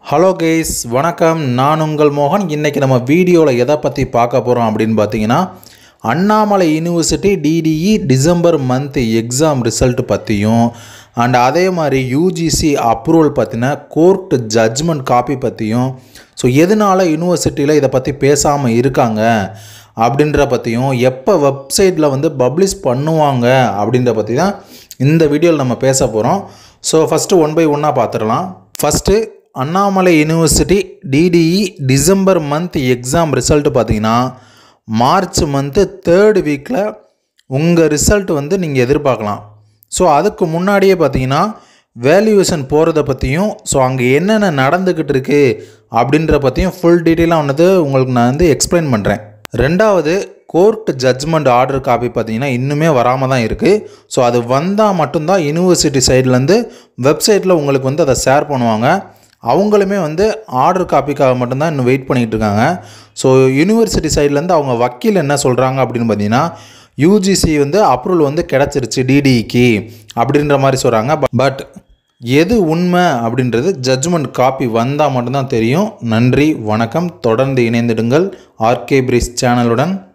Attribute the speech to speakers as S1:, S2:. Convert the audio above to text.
S1: Hello guys வணக்கம் நான் உங்கள் மோகன் இன்னைக்கு நம்ம வீடியோவில் எதை பற்றி பார்க்க போகிறோம் அப்படின்னு பார்த்தீங்கன்னா Annamalai university DDE December month exam result பற்றியும் அண்ட் அதே மாதிரி யூஜிசி அப்ரூவல் பற்றின கோர்ட் ஜட்ஜ்மெண்ட் காப்பி பற்றியும் ஸோ எதனால் யூனிவர்சிட்டியில் இதை பற்றி பேசாமல் இருக்காங்க அப்படின்ற பற்றியும் எப்போ வெப்சைட்டில் வந்து பப்ளிஷ் பண்ணுவாங்க அப்படின்ற பற்றி தான் இந்த வீடியோவில் நம்ம பேச போகிறோம். ஸோ ஃபஸ்ட்டு ஒன் பை ஒன்னாக பார்த்துடலாம். First Annamalai university DDE December month exam result பார்த்தீங்கன்னா மார்ச் மந்த்து 3rd வீக்கில் உங்கள் ரிசல்ட் வந்து நீங்கள் எதிர்பார்க்கலாம். ஸோ அதுக்கு முன்னாடியே பார்த்தீங்கன்னா வேல்யூவேஷன் போகிறத பற்றியும் ஸோ அங்கே என்னென்ன நடந்துக்கிட்டு இருக்குது அப்படின்ற பற்றியும் ஃபுல் டீட்டெயிலாக உங்களுக்கு நான் வந்து எக்ஸ்பிளைன் பண்ணுறேன். ரெண்டாவது கோர்ட் ஜட்ஜ்மெண்ட் ஆர்டர் காப்பி பார்த்தீங்கன்னா இன்னுமே வராமல் தான் இருக்குது. ஸோ அது வந்தால் மட்டும்தான் யூனிவர்சிட்டி சைட்லேருந்து வெப்சைட்டில் உங்களுக்கு வந்து அதை ஷேர் பண்ணுவாங்க. அவங்களுமே வந்து ஆர்டர் காப்பிக்காக மட்டும்தான் இன்னும் வெயிட் பண்ணிகிட்டு இருக்காங்க. ஸோ யூனிவர்சிட்டி சைட்லேருந்து அவங்க வக்கீல் என்ன சொல்கிறாங்க அப்படின்னு பார்த்தீங்கன்னா யூஜிசி வந்து அப்ரூவல் வந்து கிடச்சிருச்சு டிடிஇக்கு அப்படின்ற மாதிரி சொல்கிறாங்க. பட் எது உண்மை அப்படின்றது ஜட்ஜ்மெண்ட் காப்பி வந்தால் மட்டும்தான் தெரியும். நன்றி, வணக்கம். தொடர்ந்து இணைந்திடுங்கள் ஆர்கே பிரிஸ் சேனலுடன்.